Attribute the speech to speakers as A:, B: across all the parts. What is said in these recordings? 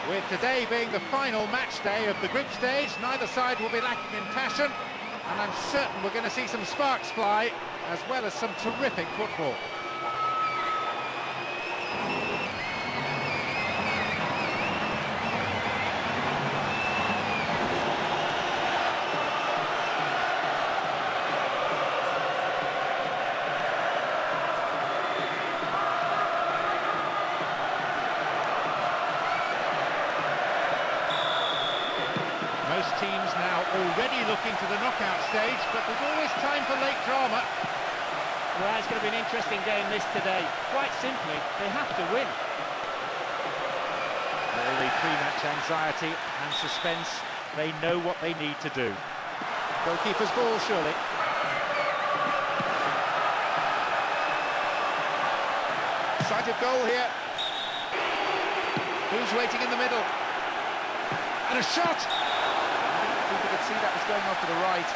A: With today being the final match day of the group stage, neither side will be lacking in passion, and I'm certain we're going to see some sparks fly, as well as some terrific football. Most teams now already looking to the knockout stage, but there's always time for late drama.
B: Well, it's going to be an interesting game this today. Quite simply, they have to win.
A: All the pre-match anxiety and suspense, they know what they need to do. Goalkeeper's ball, surely. Sight of goal here. Who's waiting in the middle? And a shot! People could see that was going off to the right.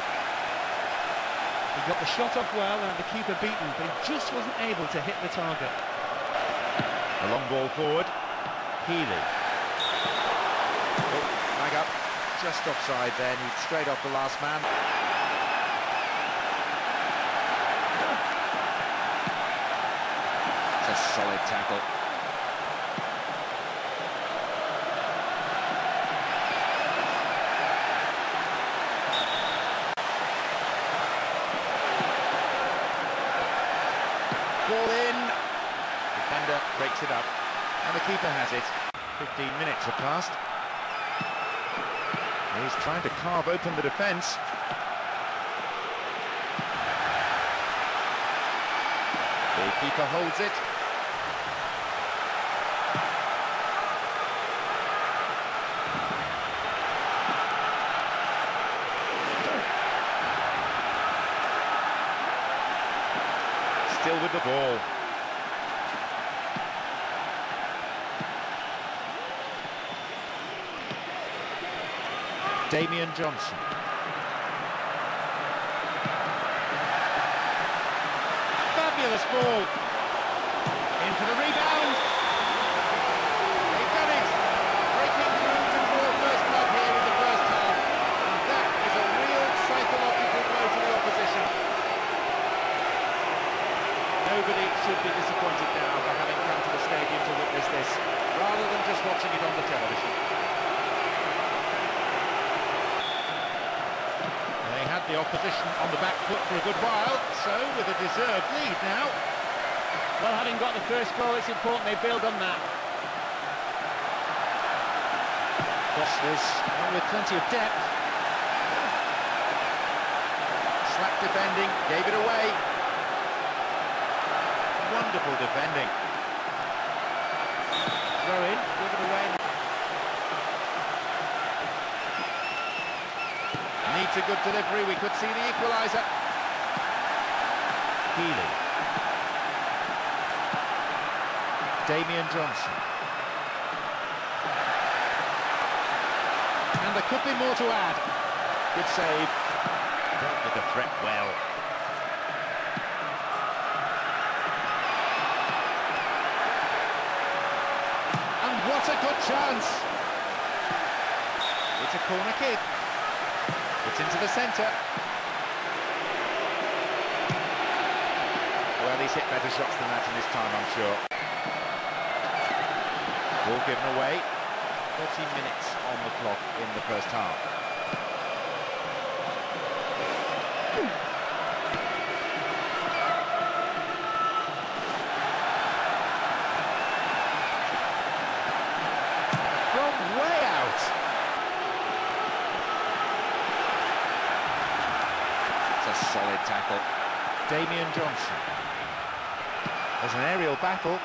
B: He got the shot off well and the keeper beaten, but he just wasn't able to hit the target.
A: A long ball forward. Healy. Oh, flag up. Just offside then. He's straight off the last man. It's a solid tackle. Ball in. Defender breaks it up, and the keeper has it. 15 minutes have passed. He's trying to carve open the defence. The keeper holds it. Still with the ball. Damian Johnson. Fabulous ball. In for the rebound. They got it. Breaking through to draw first blood here in the first half. And that is a real psychological blow to the opposition. Nobody should be disappointed now for having come to the stadium to witness this, rather than just watching it on the television. They had the opposition on the back foot for a good while, so with a deserved lead now.
B: Well, having got the first goal, it's important they build on that.
A: Fosters with plenty of depth. Slack defending, gave it away. Wonderful defending. Throw in, give it away. Needs a good delivery, we could see the equaliser. Healy. Damian Johnson. And there could be more to add. Good save. Dealt with the threat well. What a good chance! It's a corner kick. It's into the centre. Well, he's hit better shots than that in his time, I'm sure. Ball given away. 30 minutes on the clock in the first half. Way out. It's a solid tackle. Damian Johnson. There's an aerial battle.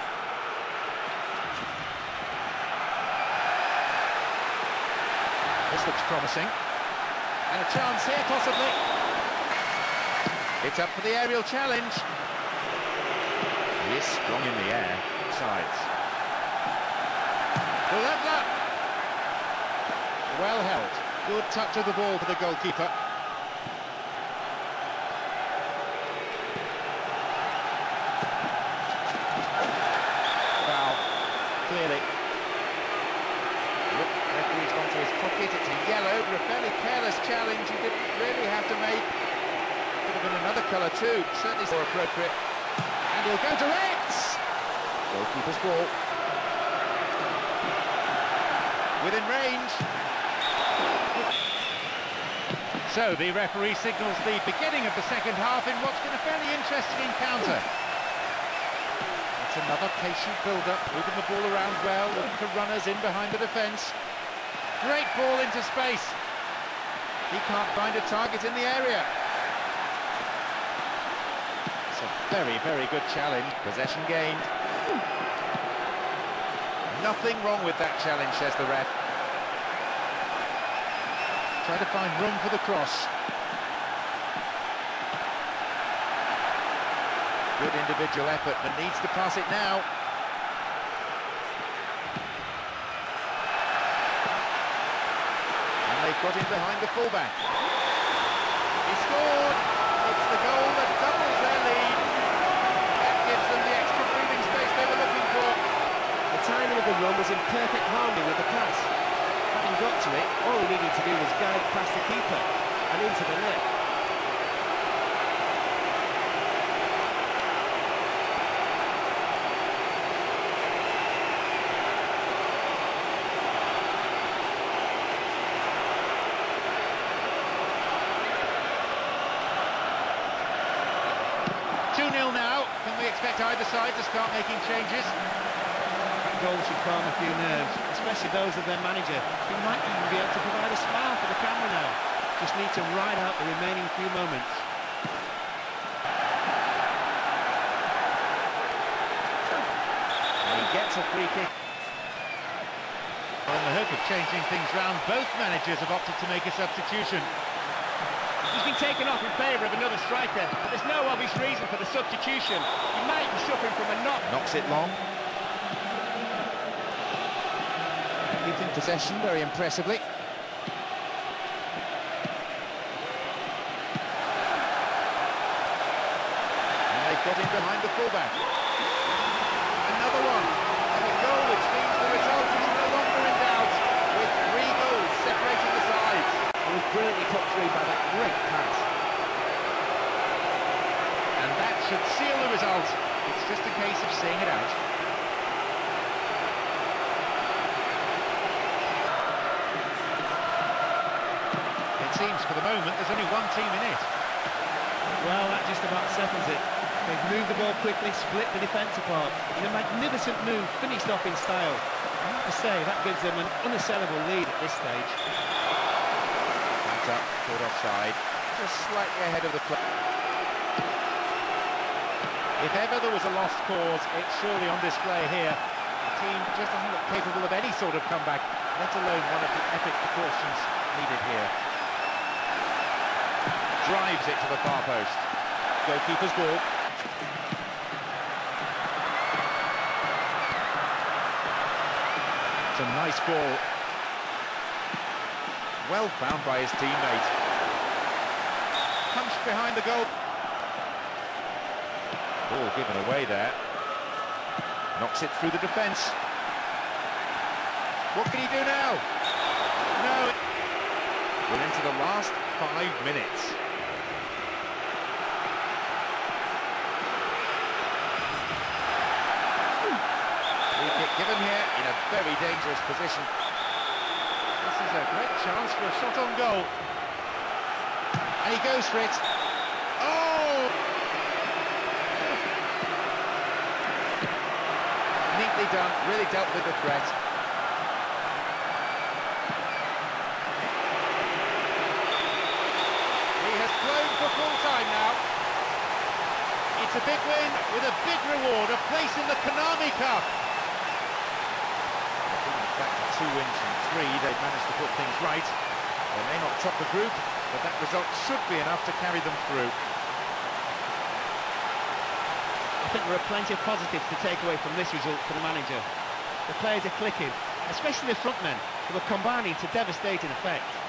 A: This looks promising. And a chance here, possibly. It's up for the aerial challenge. He is strong in the air. Sides. The leveller. Well held. Good touch of the ball for the goalkeeper. Foul. Clearly. his pocket, it's a yellow, for a fairly careless challenge he didn't really have to make. Could have been another colour too, certainly more appropriate. And he'll go direct! Goalkeeper's ball. Within range.
B: So the referee signals the beginning of the second half in what's been a fairly interesting encounter.
A: It's another patient build-up, moving the ball around well, looking for runners in behind the defence. Great ball into space. He can't find a target in the area. It's a very, very good challenge. Possession gained. Nothing wrong with that challenge, says the ref. Try to find room for the cross. Good individual effort, but needs to pass it now. And they've got him behind the fullback. He scored! It's the goal that doubles their lead. That gives them the extra breathing space they were looking for.
C: The timing of the run was in perfect harmony with the pass. Having got to it, all he needed to do was guide past the keeper and into the net.
A: 2-0 now. Can we expect either side to start making changes?
C: That goal should calm a few nerves, especially those of their manager, who might even be able to provide a smile for the camera now. Just need to ride out the remaining few moments.
A: And he gets a free kick.
B: On the hook of changing things round, both managers have opted to make a substitution.
C: He's been taken off in favour of another striker, but there's no obvious reason for the substitution. He might be suffering from a knock.
A: Knocks it long. Keeping possession very impressively. And they've got him behind the fullback. Another one. And a goal which means the result is no longer in doubt, with 3 goals separating the sides.
C: He was brilliantly put through by that great pass.
A: And that should seal the result. It's just a case of seeing it out. It seems for the moment there's only one team in it.
C: Well, that just about settles it. They've moved the ball quickly, split the defence apart. In a magnificent move, finished off in style. I have to say, that gives them an unassailable lead at this stage.
A: Hands up, caught offside, just slightly ahead of the play. If ever there was a lost cause, it's surely on display here. The team just doesn't look capable of any sort of comeback, let alone one of the epic proportions needed here. Drives it to the far post. Goalkeeper's ball. It's a nice ball. Well found by his teammate. Punched behind the goal. Ball given away there. Knocks it through the defence. What can he do now? No. We're into the last 5 minutes. Free kick given here in a very dangerous position. This is a great chance for a shot on goal. And he goes for it. Oh! Neatly done, really dealt with the threat. He has flown for full time now. It's a big win with a big reward, a place in the Konami Cup. Back to 2 wins from 3, they've managed to put things right. They may not top the group, but that result should be enough to carry them through.
C: I think there are plenty of positives to take away from this result for the manager. The players are clicking, especially the front men, who are combining to devastating effect.